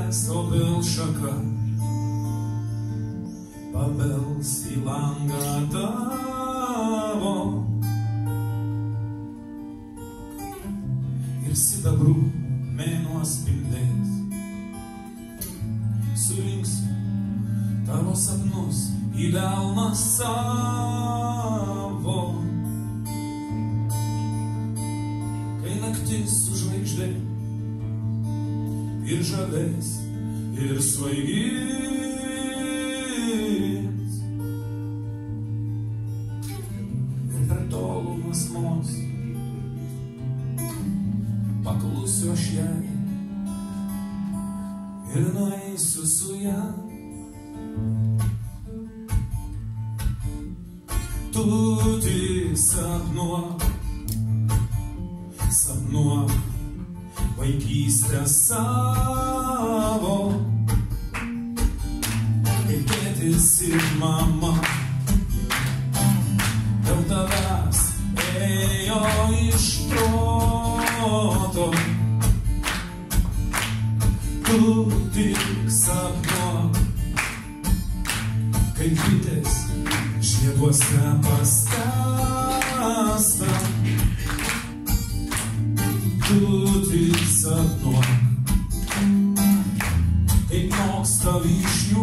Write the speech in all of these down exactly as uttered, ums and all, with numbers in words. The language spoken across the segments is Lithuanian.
saulės obels šaka pabels į langą tavo ir sidabrų mėnuo spindės. Surinksiu tavo sapnus į delną savo, kai naktis su žvaigždėm ir žavės ir svaigys ir per tolumas mos paklusiu aš jai ir nueisiu su ja. Tu tik sapnuok, sapnuok vaikystę savo, kaip tėtis ir mama dėl tavęs ėjo iš proto. Tu tik sapnuok, kaip bitės žieduose paskęsta. Tu tik sapnuok, kaip noksta vyšnių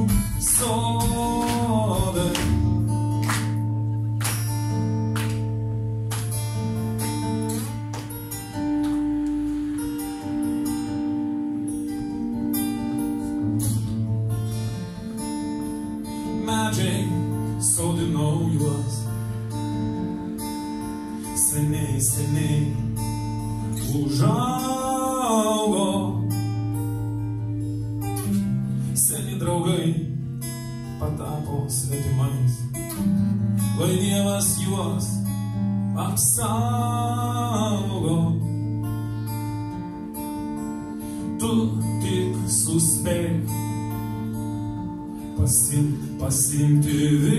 sodai. Medžiai sodinau juos seniai, seniai užaugo. Seni draugai patapo svetimais, lai Dievas juos apsaugo. Tu tik suspėk pasimt, pasimti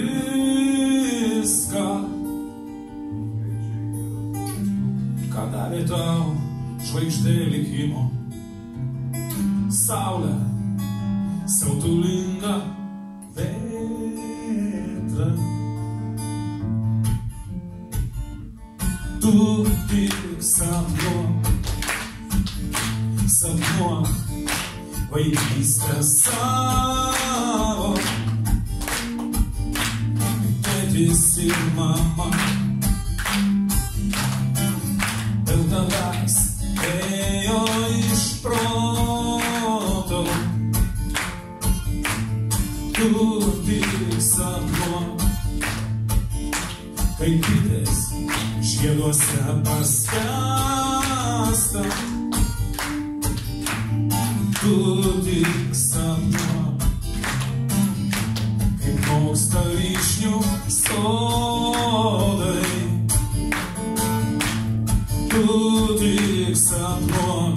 viską, ką davė tau žvaigždė likimo, saulė, siautulinga vėtra. Tu tik sapnuok, sapnuok vaikystę savo, tėtis ir mama dėl tavęs ėjo iš proto. Tu tik sapnuok, kaip bitės žieduose paskęsta. Tu tik sapnuok, kaip noksta vyšnių sodai. Tu tik sapnuok,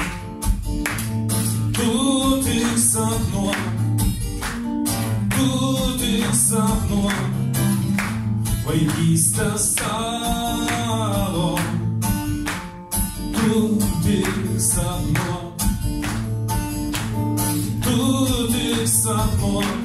tu tik sapnuok, tu tik sapnuok vaikystę savo. Tu tik sapnuok, tu tik sapnuok